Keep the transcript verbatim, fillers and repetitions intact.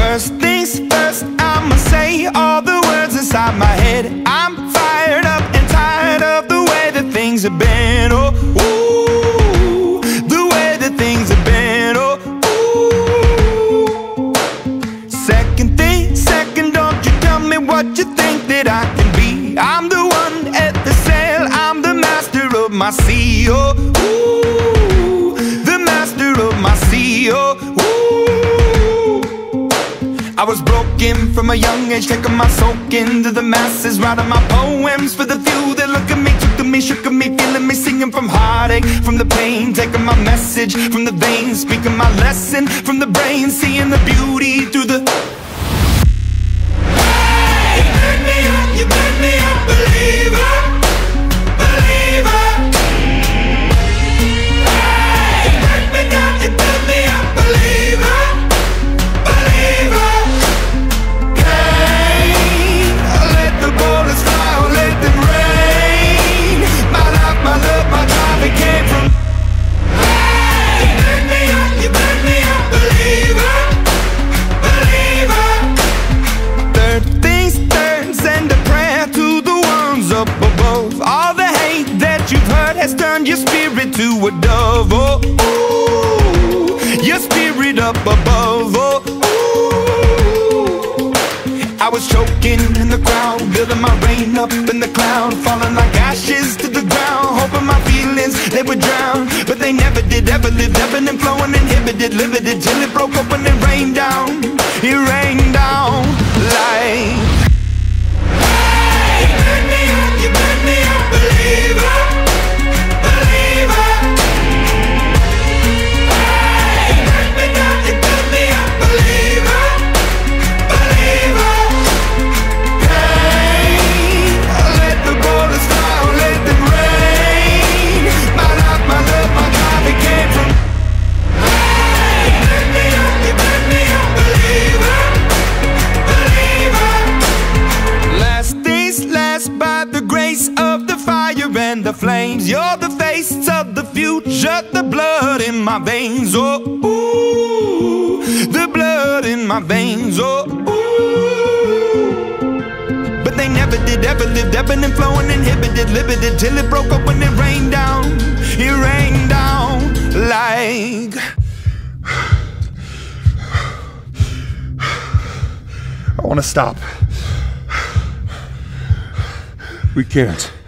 First things first, I'ma say all the words inside my head. I'm fired up and tired of the way that things have been. Oh, ooh, the way that things have been. Oh, ooh. Second thing, second, don't you tell me what you think that I can be. I'm the one at the sail, I'm the master of my sea. Oh, ooh, the master of my sea. Oh, ooh. I was broken from a young age, taking my soak into the masses, writing my poems for the few that look at me, took to me, shook at me, feeling me, singing from heartache, from the pain, taking my message from the veins, speaking my lesson from the brain, seeing the beauty through the... Hey, you burn me up, you burn me up, believer, believer. Hey, you burn me down, you burn me up, believer. Has turned your spirit to a dove. Oh, ooh, your spirit up above. Oh, ooh. I was choking in the crowd, building my rain up in the cloud, falling like ashes to the ground, hoping my feelings, they would drown. But they never did, ever lived, ebbing and flowing, inhibited, limited, till it broke open and rained down. It rained down like... Hey, you burn me up, you burn me up, believer. And the flames, you're the face of the future, the blood in my veins. Oh, ooh, the blood in my veins. Oh, ooh. But they never did, ever lived, ebbing and flowing, inhibited, limited, till it broke up when it rained down. It rained down like... I want to stop. We can't.